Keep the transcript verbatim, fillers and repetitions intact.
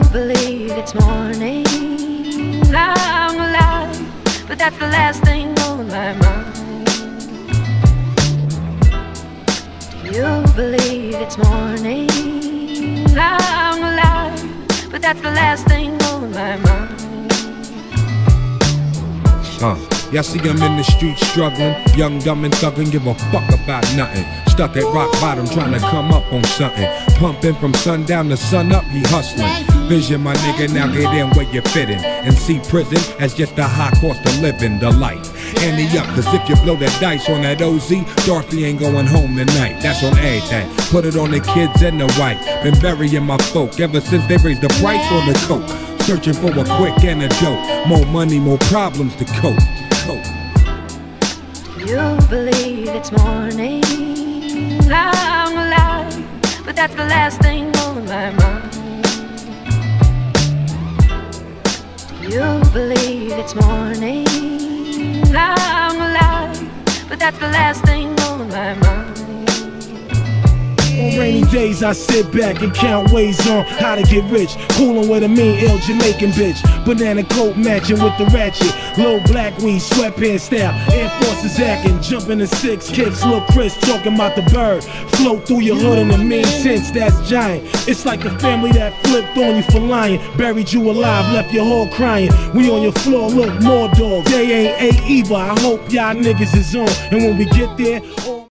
believe it's morning, I'm alive, but that's the last thing on my mind. Do you believe it's morning, I'm alive, but that's the last thing on my mind. Uh, y'all see I'm in the street struggling, young, dumb, and thuggin', give a fuck about nothing. Stuck at rock bottom trying to come up on something. Pumping from sundown to sun up, he hustling. Vision, my nigga, now get in where you fit in. And see prison as just a high cost of living, the life. Ante up, cause if you blow that dice on that O Z, Dorothy ain't going home tonight. That's on everything. Put it on the kids and the wife. Been burying my folk ever since they raised the price on the coke. Searching for a quick antidote. More money, more problems to cope. cope. You believe it's morning, I'm alive, but that's the last thing on my mind. You believe it's morning, I'm alive, but that's the last thing on my mind. On rainy days I sit back and count ways on how to get rich. Coolin' with a mean, ill Jamaican bitch. Banana coat matching with the ratchet. Low black weed, sweatpants style. Air Forces acting, jumping the six kicks. Lil' Chris talking about the bird. Float through your hood in a mean sense, that's giant. It's like the family that flipped on you for lying. Buried you alive, left your whole crying. We on your floor, look, more dogs. They ain't A either. I hope y'all niggas is on. And when we get there,